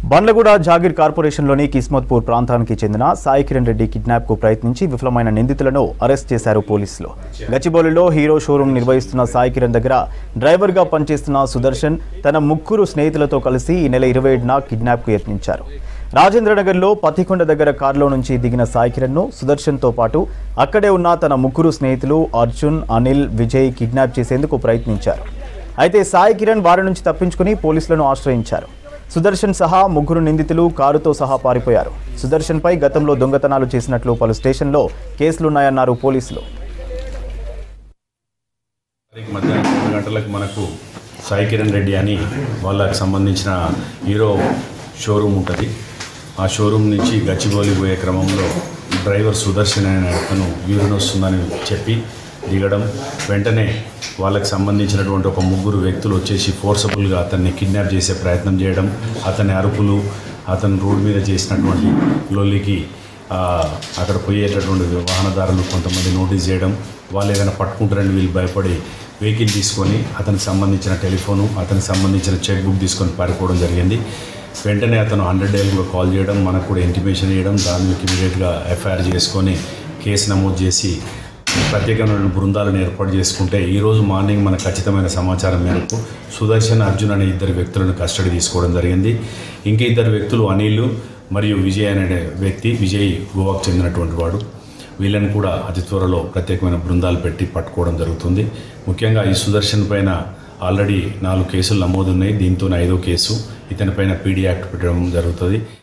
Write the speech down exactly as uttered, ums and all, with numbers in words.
బండ్లగూడ జాగీర్ కార్పొరేషన్లోని కిస్మత్పూర్ ప్రాంతానికి చెందిన సాయి కిరణ్ రెడ్డి కిడ్నాప్కు ప్రయత్నించి విఫలమైన నిందితులను అరెస్ట్ చేశారు పోలీసులు. గచ్చిబౌలిలో హీరో షోరూం నిర్వహిస్తున్న సాయి కిరణ్ దగ్గర డ్రైవర్గా పనిచేస్తున్న సుదర్శన్ తన ముగ్గురు స్నేహితులతో కలిసి ఈ నెల ఇరవై ఏడున కిడ్నాప్కు యత్నించారు. రాజేంద్రనగర్లో పత్తికొండ దగ్గర కారులో నుంచి దిగిన సాయి కిరణ్ను సుదర్శన్తో పాటు అక్కడే ఉన్న తన ముగ్గురు స్నేహితులు అర్జున్, అనిల్, విజయ్ కిడ్నాప్ చేసేందుకు ప్రయత్నించారు. అయితే సాయి కిరణ్ వారి నుంచి తప్పించుకుని పోలీసులను ఆశ్రయించారు. సుదర్శన్ సహా ముగ్గురు నిందితులు కారుతో సహా పారిపోయారు. సుదర్శన్ పై గతంలో దొంగతనాలు చేసినట్లు పలు స్టేషన్లో కేసులున్నాయన్నారు పోలీసులు. మధ్యాహ్నం మూడు గంటలకు మనకు సాయి కిరణ్ రెడ్డి అని వాళ్ళకి సంబంధించిన హీరో షోరూమ్ ఉంటుంది. ఆ షోరూమ్ నుంచి గచ్చిబౌలి పోయే క్రమంలో డ్రైవర్ సుదర్శన్ అనే అతను యూరిన్ వస్తుందని చెప్పి దిగడం, వెంటనే వాళ్ళకి సంబంధించినటువంటి ఒక ముగ్గురు వ్యక్తులు వచ్చేసి ఫోర్సబుల్గా అతన్ని కిడ్నాప్ చేసే ప్రయత్నం చేయడం, అతని అరుపులు, అతను రోడ్డు మీద చేసినటువంటి లొల్లికి అక్కడ పోయేటటువంటి వాహనదారులు కొంతమంది నోటీస్ చేయడం, వాళ్ళు ఏదైనా పట్టుకుంటారని వీళ్ళు భయపడి వెహికల్ తీసుకొని అతనికి సంబంధించిన టెలిఫోను, అతనికి సంబంధించిన చెక్ బుక్ తీసుకొని పారిపోవడం జరిగింది. వెంటనే అతను హండ్రెడ్ డైల్ కూడా కాల్ చేయడం, మనకు కూడా ఇంటిమేషన్ ఇవ్వడం, దానికి ఇమీడియట్గా ఎఫ్ఐఆర్ చేసుకొని కేసు నమోదు చేసి ప్రత్యేకమైన బృందాలను ఏర్పాటు చేసుకుంటే ఈరోజు మార్నింగ్ మనకు ఖచ్చితమైన సమాచారం మేరకు సుదర్శన్, అర్జున్ అనే ఇద్దరు వ్యక్తులను కస్టడీ తీసుకోవడం జరిగింది. ఇంకా ఇద్దరు వ్యక్తులు అనిల్ మరియు విజయ్ అనే వ్యక్తి, విజయ్ గోవాకు చెందినటువంటి వాడు. వీళ్ళని కూడా అతి త్వరలో ప్రత్యేకమైన బృందాలు పెట్టి పట్టుకోవడం జరుగుతుంది. ముఖ్యంగా ఈ సుదర్శన్ పైన ఆల్రెడీ నాలుగు కేసులు నమోదున్నాయి. దీంతో ఐదో కేసు ఇతని పైన పీడీ యాక్ట్ పెట్టడం జరుగుతుంది.